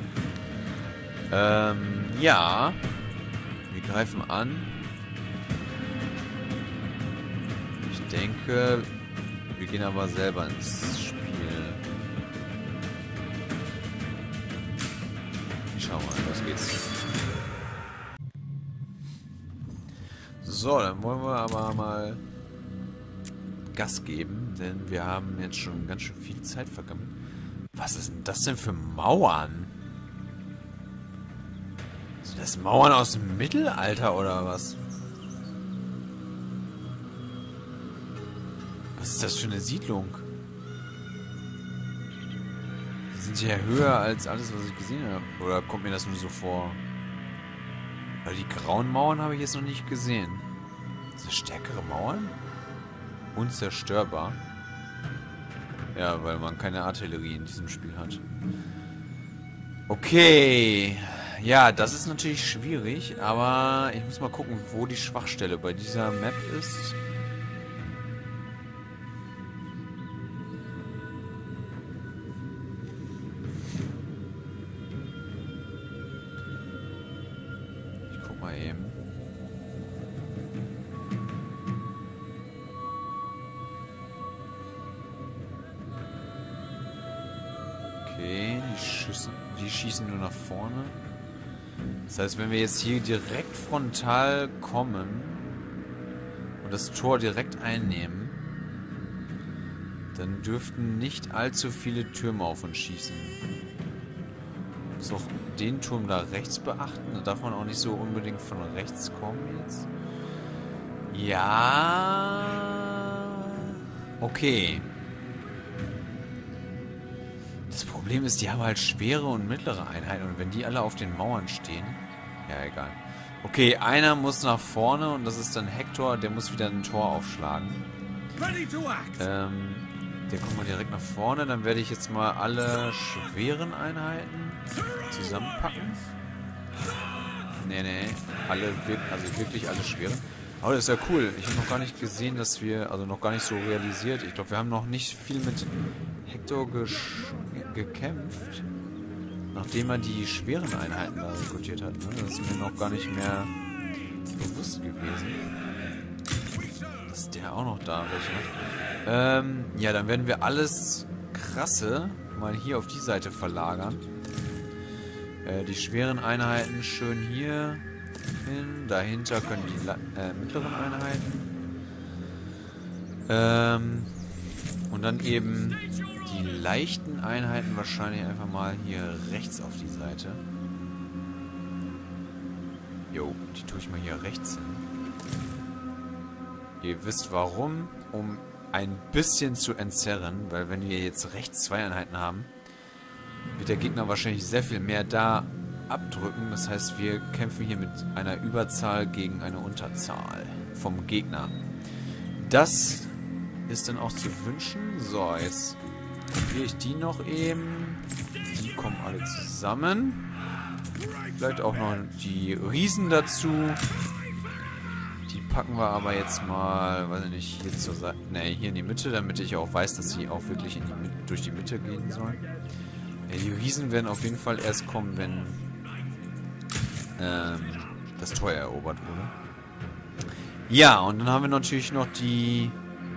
Ja. Wir greifen an. Ich denke, wir gehen aber selber ins Spiel. Schau mal, los geht's. So, dann wollen wir aber mal Gas geben, denn wir haben jetzt schon ganz schön viel Zeit vergangen. Was ist denn das denn für Mauern? Sind das Mauern aus dem Mittelalter oder was? Was ist das für eine Siedlung? Die sind ja höher als alles, was ich gesehen habe. Oder kommt mir das nur so vor? Weil die grauen Mauern habe ich jetzt noch nicht gesehen. Diese stärkere Mauern? Unzerstörbar. Ja, weil man keine Artillerie in diesem Spiel hat. Okay. Ja, das ist natürlich schwierig, aber ich muss mal gucken, wo die Schwachstelle bei dieser Map ist. Ich guck mal eben. Okay, die schießen nur nach vorne. Das heißt, wenn wir jetzt hier direkt frontal kommen und das Tor direkt einnehmen, dann dürften nicht allzu viele Türme auf uns schießen. Ich muss auch den Turm da rechts beachten. Da darf man auch nicht so unbedingt von rechts kommen jetzt. Ja. Okay. Das Problem ist, die haben halt schwere und mittlere Einheiten. Und wenn die alle auf den Mauern stehen... Ja, egal. Okay, einer muss nach vorne und das ist dann Hector. Der muss wieder ein Tor aufschlagen. Der kommt mal direkt nach vorne. Dann werde ich jetzt mal alle schweren Einheiten zusammenpacken. Nee. Also wirklich alle schweren. Aber das ist ja cool. Ich habe noch gar nicht gesehen, dass wir... Also noch gar nicht so realisiert. Ich glaube, wir haben noch nicht viel mit Hector gekämpft. Nachdem er die schweren Einheiten da rekrutiert hat. Ne? Das ist mir noch gar nicht mehr bewusst gewesen. Dass der auch noch da welche. Ja, dann werden wir alles Krasse mal hier auf die Seite verlagern. Die schweren Einheiten schön hier hin. Dahinter können die mittleren Einheiten. Und dann eben die leichten Einheiten wahrscheinlich einfach mal hier rechts auf die Seite. Jo, die tue ich mal hier rechts hin. Ihr wisst warum, um ein bisschen zu entzerren, weil wenn wir jetzt rechts 2 Einheiten haben, wird der Gegner wahrscheinlich sehr viel mehr da abdrücken. Das heißt, wir kämpfen hier mit einer Überzahl gegen eine Unterzahl vom Gegner. Das ist dann auch zu wünschen. So, jetzt probiere ich die noch eben. Die kommen alle zusammen. Vielleicht auch noch die Riesen dazu. Die packen wir aber jetzt mal, weiß ich nicht, hier zur Seite. Ne, hier in die Mitte, damit ich auch weiß, dass sie auch wirklich durch die Mitte gehen sollen. Ja, die Riesen werden auf jeden Fall erst kommen, wenn das Tor erobert wurde. Ja, und dann haben wir natürlich noch die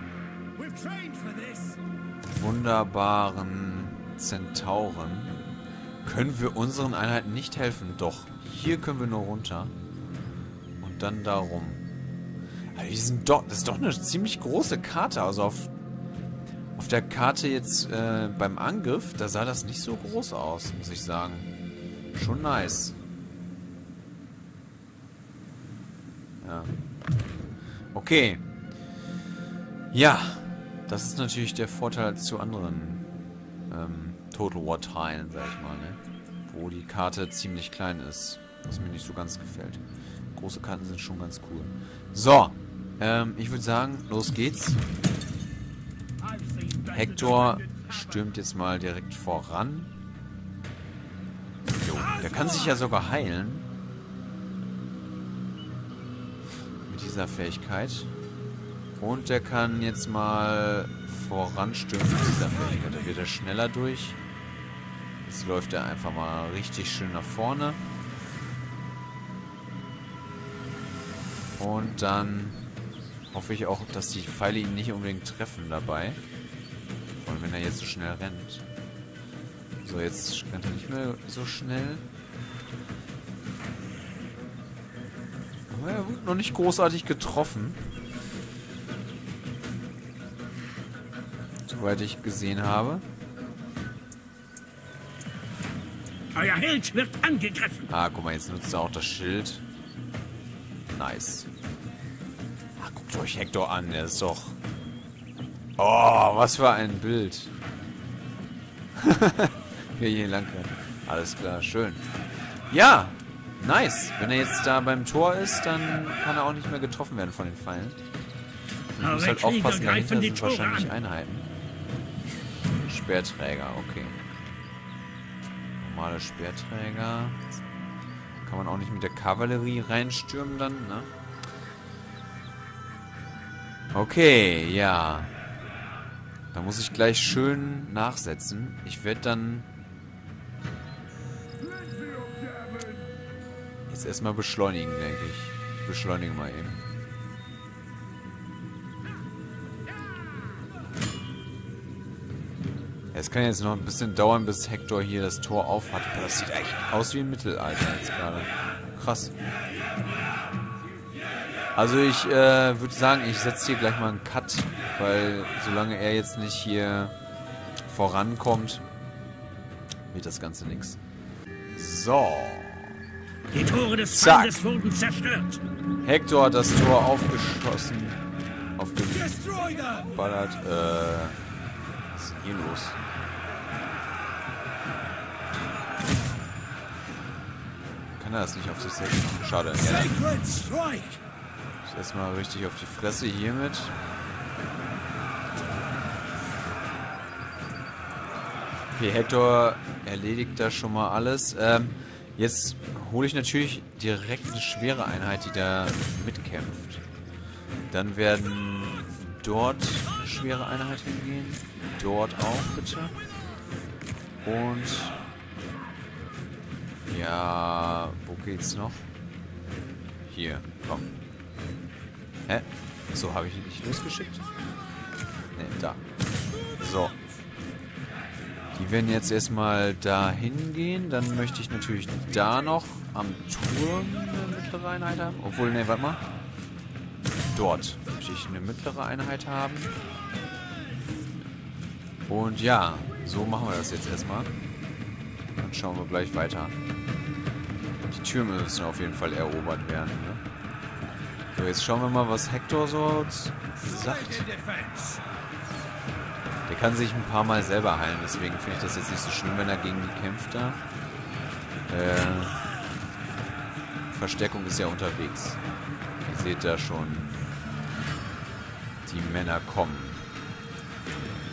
wunderbaren Zentauren. Können wir unseren Einheiten nicht helfen? Doch. Hier können wir nur runter. Und dann da rum. Aber das ist doch eine ziemlich große Karte. Also auf der Karte jetzt beim Angriff, da sah das nicht so groß aus, muss ich sagen. Schon nice. Ja. Okay. Ja. Das ist natürlich der Vorteil zu anderen Total War Teilen, sag ich mal, ne? Wo die Karte ziemlich klein ist. Was mir nicht so ganz gefällt. Große Karten sind schon ganz cool. So. Ich würde sagen, los geht's. Hektor stürmt jetzt mal direkt voran. Jo, der kann sich ja sogar heilen. Mit dieser Fähigkeit. Und der kann jetzt mal voranstürmen mit dieser Fähigkeit. Da wird er schneller durch. Jetzt läuft er einfach mal richtig schön nach vorne. Und dann hoffe ich auch, dass die Pfeile ihn nicht unbedingt treffen dabei. Vor allem, wenn er jetzt so schnell rennt. So, jetzt rennt er nicht mehr so schnell. Aber er wird noch nicht großartig getroffen. Soweit ich gesehen habe. Euer Held wird angegriffen. Ah, guck mal, jetzt nutzt er auch das Schild. Nice. Ah, guckt euch Hektor an, der ist doch... Oh, was für ein Bild. Wie er hier lang kann. Alles klar, schön. Ja, nice. Wenn er jetzt da beim Tor ist, dann kann er auch nicht mehr getroffen werden von den Pfeilen. Man muss halt aufpassen, dahinter sind wahrscheinlich Einheiten. Speerträger, okay. Normale Speerträger. Kann man auch nicht mit der Kavallerie reinstürmen dann, ne? Okay, ja. Da muss ich gleich schön nachsetzen. Ich werde dann jetzt erstmal beschleunigen, denke ich. Beschleunigen mal eben. Es kann jetzt noch ein bisschen dauern, bis Hektor hier das Tor auf hat. Aber das sieht echt aus wie im Mittelalter jetzt gerade. Krass. Also ich würde sagen, ich setze hier gleich mal einen Cut, weil solange er jetzt nicht hier vorankommt, wird das Ganze nichts. So. Die Tore des Feindes wurden zerstört. Hektor hat das Tor aufgeschossen. Aufgeballert. Was ist denn hier los? Kann er das nicht auf sich selbst machen? Schade. Ja, erstmal richtig auf die Fresse hiermit. Okay, Hektor erledigt da schon mal alles. Jetzt hole ich natürlich direkt eine schwere Einheit, die da mitkämpft. Dann werden dort eine schwere Einheit hingehen. Dort auch, bitte. Und ja, wo geht's noch? Hier, komm. Hä? So, habe ich ihn nicht losgeschickt? Ne, da. So. Die werden jetzt erstmal da hingehen. Dann möchte ich natürlich da noch am Turm eine mittlere Einheit haben. Obwohl, ne, warte mal. Dort möchte ich eine mittlere Einheit haben. Und ja, so machen wir das jetzt erstmal. Dann schauen wir gleich weiter. Die Türme müssen auf jeden Fall erobert werden, ne? So, jetzt schauen wir mal, was Hektor so sagt. Der kann sich ein paar Mal selber heilen, deswegen finde ich das jetzt nicht so schlimm, wenn er gegen die kämpft da. Verstärkung ist ja unterwegs. Ihr seht da schon, die Männer kommen.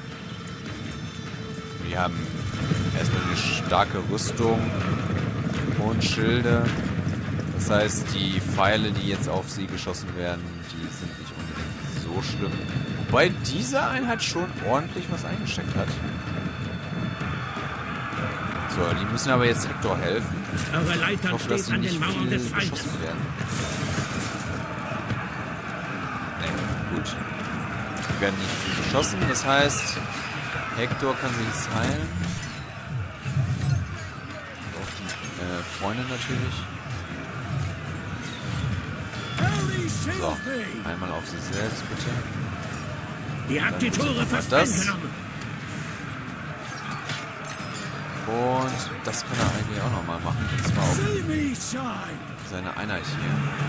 Die haben erstmal eine starke Rüstung. und Schilde. Das heißt, die Pfeile, die jetzt auf sie geschossen werden, die sind nicht unbedingt so schlimm. Wobei diese Einheit schon ordentlich was eingesteckt hat. So, die müssen aber jetzt Hector helfen. Eure Ich Leiter hoffe, dass steht sie an nicht den Mauern viel des Feindes. beschossen werden. Nee, gut. Die werden nicht viel beschossen, das heißt, Hector kann sich heilen. Und auch die Freunde natürlich. So, einmal auf sich selbst, bitte. Ihr habt die Tore fast das. eingenommen. Und das kann er eigentlich auch nochmal machen. Und zwar auf seine Einheit hier.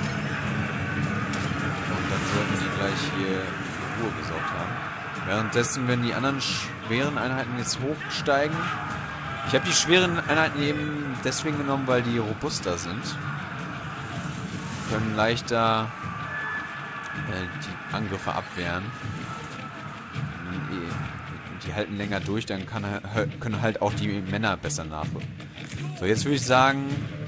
Und dann sollten die gleich hier für Ruhe gesorgt haben. Währenddessen, wenn die anderen schweren Einheiten jetzt hochsteigen. Ich habe die schweren Einheiten eben deswegen genommen, weil die robuster sind. Können leichter die Angriffe abwehren. Die halten länger durch, dann können halt auch die Männer besser nachrücken. So, jetzt würde ich sagen,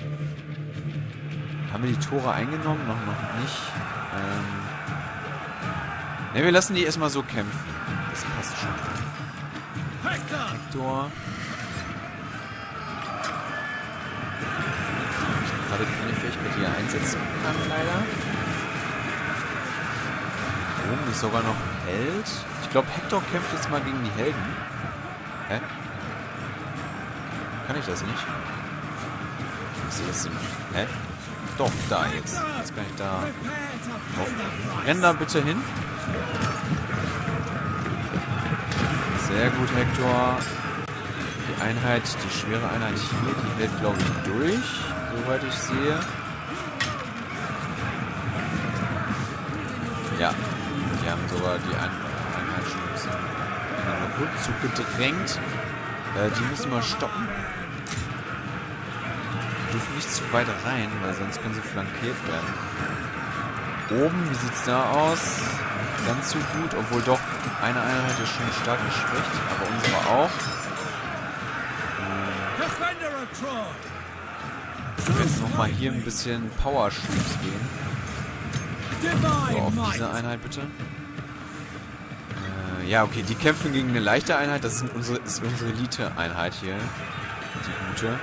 haben wir die Tore eingenommen? Noch nicht. Ne, wir lassen die erstmal so kämpfen. Das passt schon. Hector. Ich habe gerade keine Fähigkeit, die er einsetzen kann, leider. Oben ist sogar noch ein Held. Ich glaube, Hector kämpft jetzt mal gegen die Helden. Hä? Kann ich das nicht? Was ist das denn? Hä? Doch, da jetzt. Jetzt kann ich da... Oh. Renn da bitte hin. Sehr gut, Hector. Die Einheit, die schwere Einheit hier, die hält, glaube ich, durch. Soweit ich sehe. Ja. Die haben sogar die Einheit schon ein bisschen in den Rückzug gedrängt. Die müssen wir stoppen. Die dürfen nicht zu weit rein, weil sonst können sie flankiert werden. Oben, wie sieht es da aus? Ganz so gut, obwohl doch eine Einheit ist schon stark geschwächt, aber unsere auch. Wir werden nochmal hier ein bisschen Power-Schubs gehen. So, auf diese Einheit bitte. Ja, okay, die kämpfen gegen eine leichte Einheit. Das ist unsere Elite-Einheit hier. Die gute.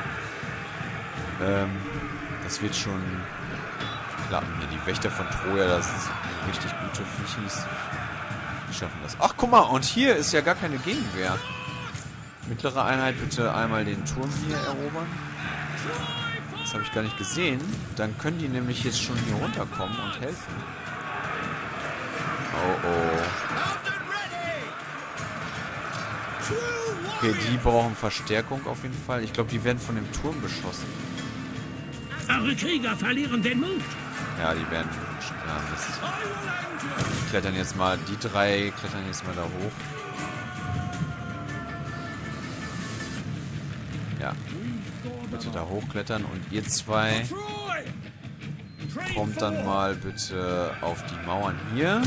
Das wird schon klappen hier. Die Wächter von Troja, das sind richtig gute Viechis. Die schaffen das. Ach, guck mal, und hier ist ja gar keine Gegenwehr. Mittlere Einheit bitte einmal den Turm hier erobern. Das habe ich gar nicht gesehen. Dann können die nämlich jetzt schon hier runterkommen und helfen. Oh, oh. Okay, die brauchen Verstärkung auf jeden Fall. Ich glaube, die werden von dem Turm beschossen. Eure Krieger verlieren den Mut. Ja, die werden... Ja, Mist. Die klettern jetzt mal... Die drei klettern jetzt mal da hoch. Ja. Bitte da hochklettern. Und ihr zwei... Kommt dann mal bitte auf die Mauern hier.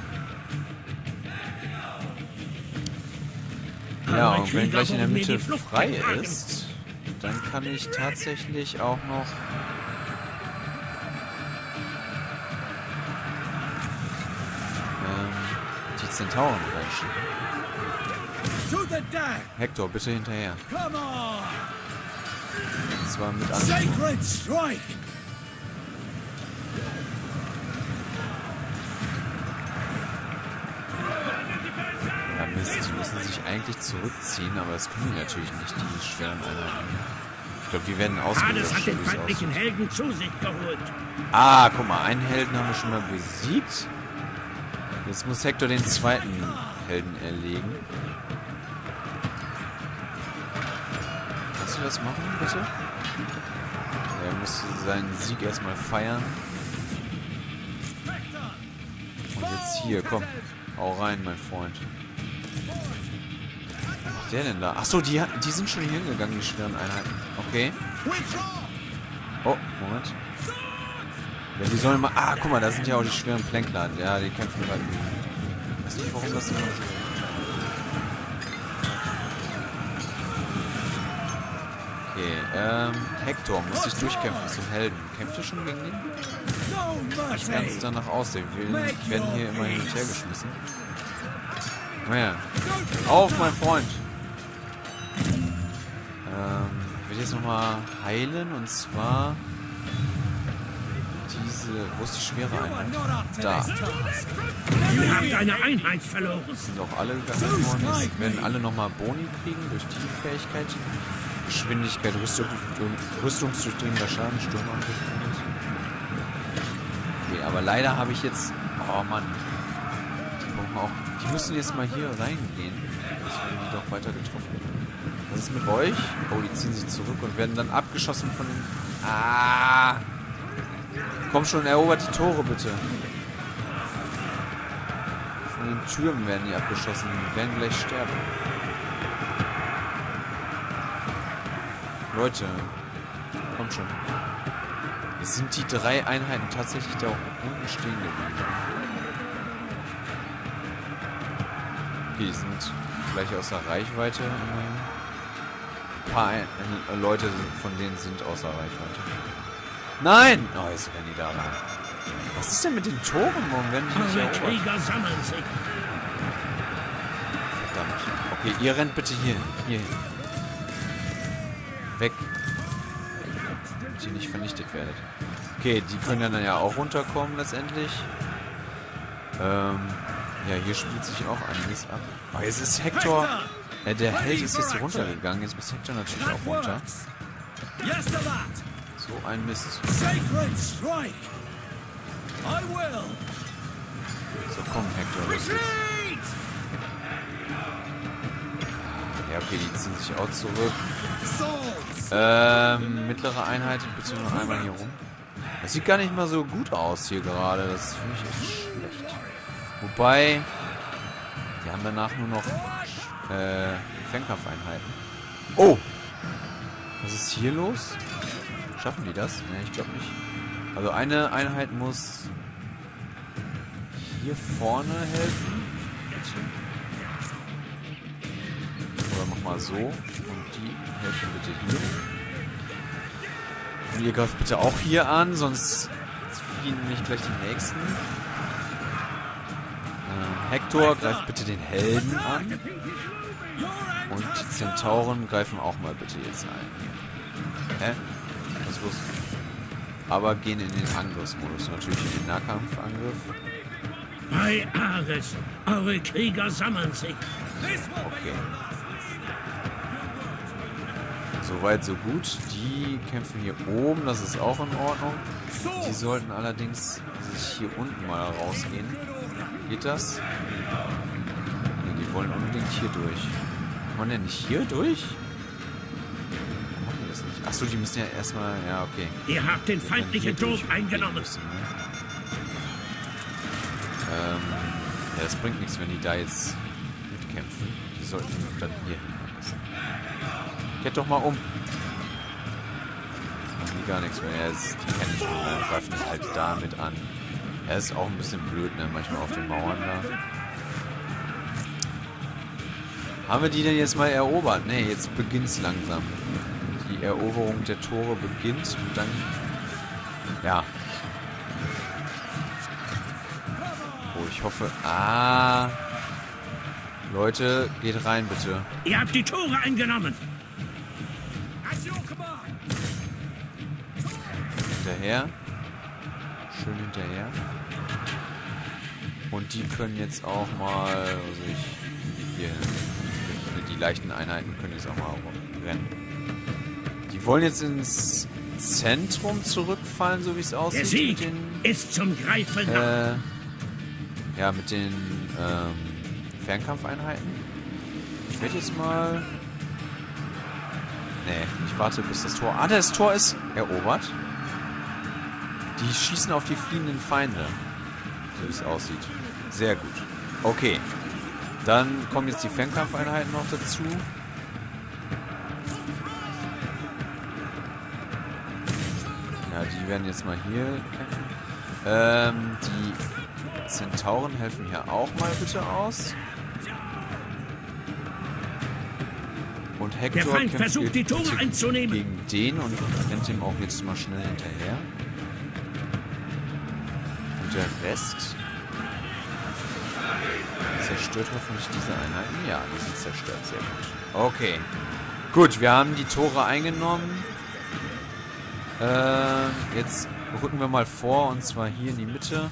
Ja, und wenn gleich in der Mitte frei ist, dann kann ich tatsächlich auch noch... die Zentauren reinschicken. Hector, bitte hinterher. Und zwar mit Anführung. Ja, Mist, die müssen sich eigentlich zurückziehen, aber das können die natürlich nicht, die schweren Einheiten. Ich glaube, die werden ausgelöscht. Das hat den feindlichen Helden zu sich geholt. Ah, guck mal, einen Helden haben wir schon mal besiegt. Jetzt muss Hector den zweiten Helden erlegen. Kannst du das machen, bitte? Er muss seinen Sieg erstmal feiern. Und jetzt hier, komm. Hau rein, mein Freund. Was macht der denn da? Achso, die sind schon hier hingegangen, die schweren Einheiten. Okay. Oh, Moment. Ja, die sollen mal... Ah, guck mal, da sind ja auch die schweren Plänkler. Ja, die kämpfen gerade. Ich weiß nicht, warum das immer so... Okay, Okay, Hector muss sich durchkämpfen zum Helden. Kämpft ihr schon gegen den? Sieht ganz danach aus. Die werden hier immer hin und her geschmissen. Naja. Auf, mein Freund! Ich will jetzt nochmal heilen und zwar diese. Wo ist die schwere Einheit? Da. Ihr habt eine Einheit verloren. Sind auch alle gegangen worden. Jetzt werden alle nochmal Boni kriegen durch die Fähigkeit. Geschwindigkeit, rüstungsdurchdringender Schaden, Sturmangriff. Okay, aber leider habe ich jetzt. Oh Mann. Die müssen jetzt mal hier reingehen. Das werden die doch weiter getroffen. Was ist mit euch? Oh, die ziehen sich zurück und werden dann abgeschossen von den... Ah! Komm schon, erobert die Tore, bitte. Von den Türmen werden die abgeschossen. Die werden gleich sterben. Leute. Kommt schon. Es sind die 3 Einheiten tatsächlich da unten stehen geblieben. Okay, die sind gleich außer Reichweite. Ein paar Leute von denen sind außer Reichweite. Nein! Oh, jetzt werden die da rein. Was ist denn mit den Toren? Warum werden die nicht erobert? Krieger sammeln sich. Verdammt. Okay, ihr rennt bitte hier hin. Weg. Damit ihr nicht vernichtet werdet. Okay, die können dann ja auch runterkommen letztendlich. Ja, hier spielt sich auch einiges ab. Oh, jetzt ist Hector... der Held ist jetzt runtergegangen. Jetzt muss Hector natürlich auch runter. So ein Mist. So, komm, Hector, los geht's. Ja, okay, die ziehen sich auch zurück. Mittlere Einheit, bitte noch einmal hier rum. Das sieht gar nicht mal so gut aus hier gerade. Das finde ich echt schlecht. Wobei, die haben danach nur noch Fernkampfeinheiten. Oh! Was ist hier los? Schaffen die das? Ne, ich glaube nicht. Also eine Einheit muss hier vorne helfen. Oder mach mal so. Und die helfen bitte hier. Und ihr greift bitte auch hier an, sonst fliehen nicht gleich die nächsten. Hector greift bitte den Helden an. Und die Zentauren greifen auch mal bitte jetzt ein. Hä? Was ist los? Aber gehen in den Angriffsmodus. Natürlich in den Nahkampfangriff. Bei Ares, eure Krieger sammeln sich. Okay. Soweit, so gut. Die kämpfen hier oben. Das ist auch in Ordnung. Die sollten allerdings sich hier unten mal rausgehen. Geht das? Nee, die wollen unbedingt hier durch. Kann man denn nicht hier durch? Warum machen die das nicht? Achso, die müssen ja erstmal... Ja, okay. Ihr habt den feindlichen Turm eingenommen. Müssen, ne? Ja, das bringt nichts, wenn die da jetzt mitkämpfen. Die sollten dann hier hinpassen. Kehrt doch mal um. Machen die gar nichts mehr. Ja, die kennen ich nicht mehr. Greifen die halt da mit an. Er ist auch ein bisschen blöd, ne? Manchmal auf den Mauern da. Haben wir die denn jetzt mal erobert? Ne, jetzt beginnt's langsam. Die Eroberung der Tore beginnt und dann... Ja. Oh, ich hoffe... Ah. Leute, geht rein, bitte. Ihr habt die Tore eingenommen. Hinterher. Schön hinterher. Und die können jetzt auch mal... Also hier... Die leichten Einheiten können jetzt auch mal rennen. Die wollen jetzt ins Zentrum zurückfallen, so wie es aussieht. Der Sieg mit den, ist zum Greifen nah. ja, mit den Fernkampfeinheiten. Ich werde jetzt mal... Nee, ich warte bis das Tor... Ah, das Tor ist erobert. Die schießen auf die fliehenden Feinde. So wie es aussieht. Sehr gut. Okay. Dann kommen jetzt die Fernkampfeinheiten noch dazu. Ja, die werden jetzt mal hier kämpfen. Die Zentauren helfen hier auch mal bitte aus. Und Hector Der Feind kämpft versucht, die Tore einzunehmen. gegen den und rennt ihm auch jetzt mal schnell hinterher. Und der Rest zerstört hoffentlich diese Einheiten. Ja, die sind zerstört. Sehr gut. Okay. Gut, wir haben die Tore eingenommen. Jetzt rücken wir mal vor, und zwar hier in die Mitte.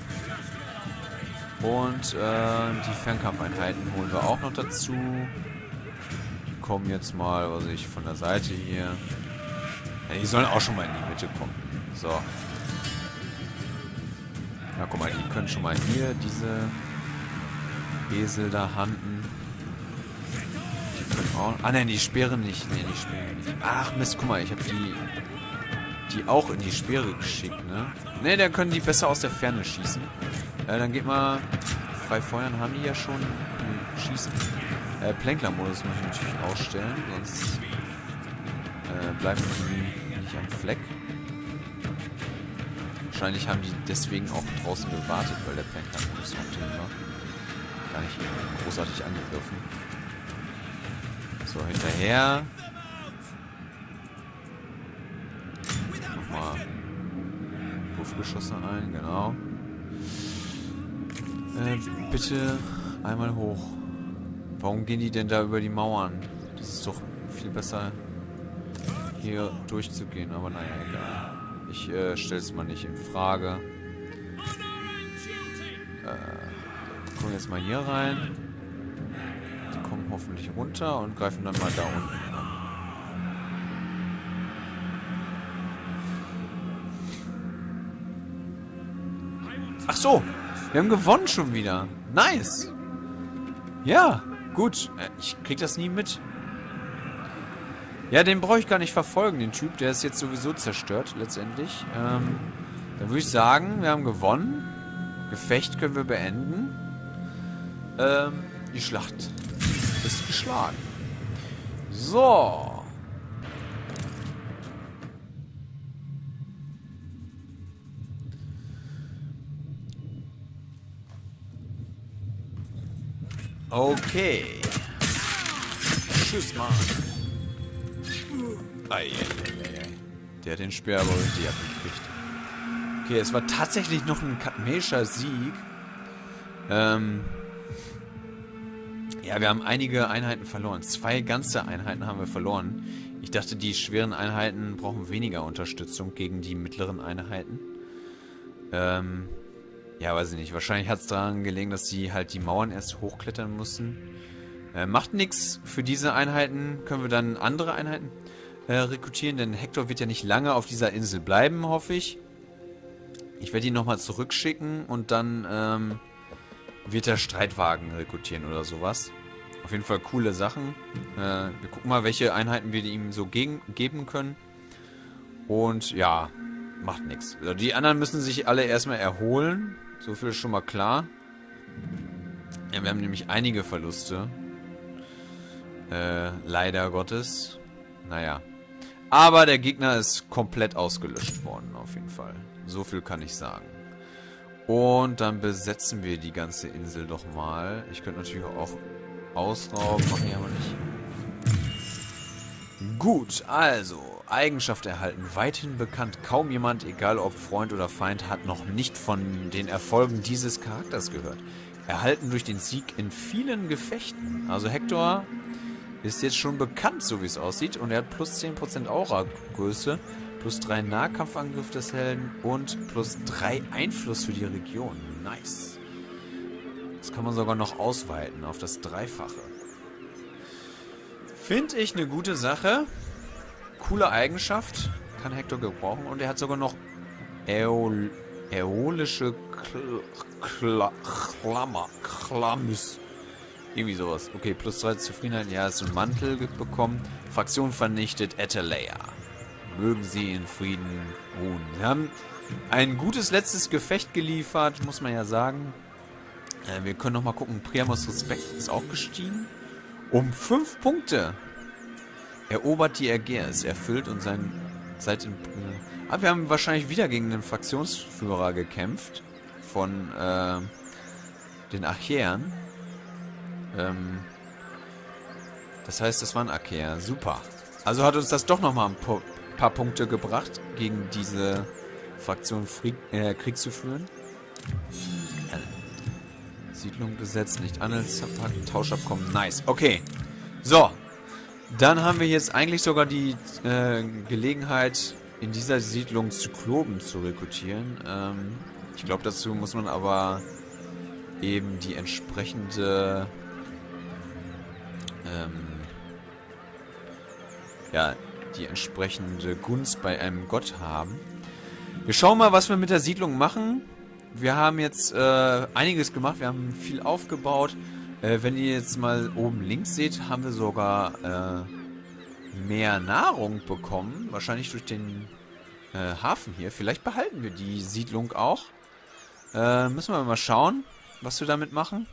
Und die Fernkampfeinheiten holen wir auch noch dazu. Die kommen jetzt mal, was weiß ich, von der Seite hier. Ja, die sollen auch schon mal in die Mitte kommen. So. Ja, guck mal, die können schon mal hier diese Esel da handen. Die können auch... Ah, nein, die Speere nicht. Nee, die Speere nicht. Ach, Mist, guck mal, ich habe die auch in die Speere geschickt, ne? Ne, da können die besser aus der Ferne schießen. Dann geht mal frei feuern, haben die ja schon schießen. Plänkler-Modus muss ich natürlich ausstellen, sonst bleiben die nicht am Fleck. Wahrscheinlich haben die deswegen auch draußen gewartet, weil der Plänkler-Modus auf dem war. Gar nicht großartig angegriffen. So, hinterher. Nochmal Luftgeschosse ein, genau. Bitte einmal hoch. Warum gehen die denn da über die Mauern? Das ist doch viel besser, hier durchzugehen, aber naja, egal. Ich stelle es mal nicht in Frage. Gucken jetzt mal hier rein. Die kommen hoffentlich runter und greifen dann mal da unten an. Ach so, wir haben gewonnen schon wieder. Nice. Ja, gut. Ich krieg das nie mit. Ja, den brauche ich gar nicht verfolgen, den Typ. Der ist jetzt sowieso zerstört, letztendlich. Dann würde ich sagen, wir haben gewonnen. Gefecht können wir beenden. Die Schlacht ist geschlagen. So. Okay. Tschüss, Mann. Der hat den Speer aber richtig abgekriegt. Okay, es war tatsächlich noch ein kadmescher Sieg. Ja, wir haben einige Einheiten verloren. 2 ganze Einheiten haben wir verloren. Ich dachte, die schweren Einheiten brauchen weniger Unterstützung gegen die mittleren Einheiten. Ja, weiß ich nicht. Wahrscheinlich hat es daran gelegen, dass sie halt die Mauern erst hochklettern mussten. Macht nichts. Für diese Einheiten können wir dann andere Einheiten rekrutieren, denn Hector wird ja nicht lange auf dieser Insel bleiben, hoffe ich. Ich werde ihn nochmal zurückschicken und dann wird er Streitwagen rekrutieren oder sowas. Auf jeden Fall coole Sachen. Wir gucken mal, welche Einheiten wir ihm so geben können. Und ja, macht nichts. Also die anderen müssen sich alle erstmal erholen. So viel ist schon mal klar. Ja, wir haben nämlich einige Verluste. Leider Gottes. Naja. Aber der Gegner ist komplett ausgelöscht worden, auf jeden Fall. So viel kann ich sagen. Und dann besetzen wir die ganze Insel doch mal. Ich könnte natürlich auch ausrauben, mache ich aber nicht. Gut, also, Eigenschaft erhalten. Weithin bekannt. Kaum jemand, egal ob Freund oder Feind, hat noch nicht von den Erfolgen dieses Charakters gehört. Erhalten durch den Sieg in vielen Gefechten. Also Hector ist jetzt schon bekannt, so wie es aussieht. Und er hat plus 10% Aura-Größe, plus 3 Nahkampfangriff des Helden und plus 3 Einfluss für die Region. Nice. Das kann man sogar noch ausweiten auf das Dreifache. Finde ich eine gute Sache. Coole Eigenschaft. Kann Hector gebrauchen. Und er hat sogar noch äolische Klammis. Irgendwie sowas. Okay, plus 2 Zufriedenheit. Ja, ist ein Mantel bekommen. Fraktion vernichtet. Atalaya. Mögen sie in Frieden ruhen. Wir haben ein gutes letztes Gefecht geliefert, muss man ja sagen. Wir können noch mal gucken. Priamos Respekt ist auch gestiegen. Um 5 Punkte. Erobert die Ägäis. Erfüllt und sein... Aber wir haben wahrscheinlich wieder gegen den Fraktionsführer gekämpft. Von den Achäern. Das heißt, das waren Achaeer. Super. Also hat uns das doch nochmal ein paar Punkte gebracht, gegen diese Fraktion Krieg zu führen. Siedlung besetzt, nicht Handelsvertrag, Tauschabkommen. Nice. Okay. So. Dann haben wir jetzt eigentlich sogar die Gelegenheit, in dieser Siedlung Zyklopen zu rekrutieren. Ich glaube, dazu muss man aber eben die entsprechende die entsprechende Gunst bei einem Gott haben. Wir schauen mal, was wir mit der Siedlung machen. Wir haben jetzt einiges gemacht, wir haben viel aufgebaut. Wenn ihr jetzt mal oben links seht, haben wir sogar mehr Nahrung bekommen. Wahrscheinlich durch den Hafen hier. Vielleicht behalten wir die Siedlung auch. Müssen wir mal schauen, was wir damit machen.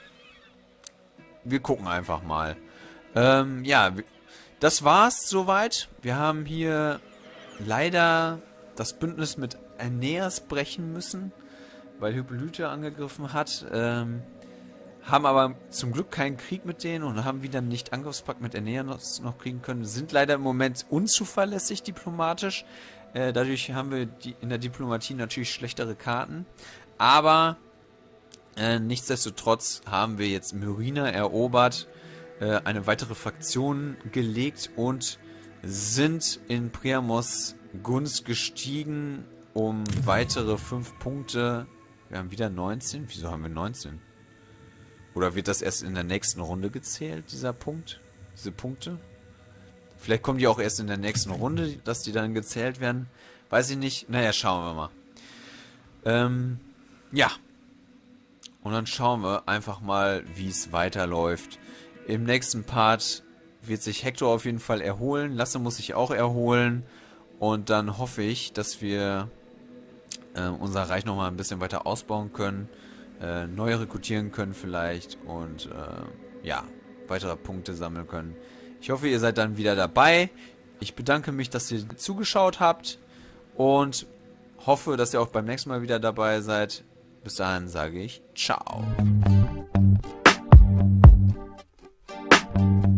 Wir gucken einfach mal. Ja, das war's soweit. Wir haben hier leider das Bündnis mit Aeneas brechen müssen, weil Hippolyte angegriffen hat. Haben aber zum Glück keinen Krieg mit denen und haben wieder nicht Angriffspakt mit Aeneas noch kriegen können. Sind leider im Moment unzuverlässig diplomatisch. Dadurch haben wir in der Diplomatie natürlich schlechtere Karten. Aber nichtsdestotrotz haben wir jetzt Myrina erobert, eine weitere Fraktion gelegt und sind in Priamos Gunst gestiegen um weitere 5 Punkte. Wir haben wieder 19. Wieso haben wir 19? Oder wird das erst in der nächsten Runde gezählt, dieser Punkt? Diese Punkte? Vielleicht kommen die auch erst in der nächsten Runde, dass die dann gezählt werden. Weiß ich nicht. Naja, schauen wir mal. Ja. Und dann schauen wir einfach mal, wie es weiterläuft. Im nächsten Part wird sich Hektor auf jeden Fall erholen. Lasse muss sich auch erholen. Und dann hoffe ich, dass wir unser Reich nochmal ein bisschen weiter ausbauen können. Neu rekrutieren können vielleicht. Und ja, weitere Punkte sammeln können. Ich hoffe, ihr seid dann wieder dabei. Ich bedanke mich, dass ihr zugeschaut habt. Und hoffe, dass ihr auch beim nächsten Mal wieder dabei seid. Bis dahin sage ich ciao.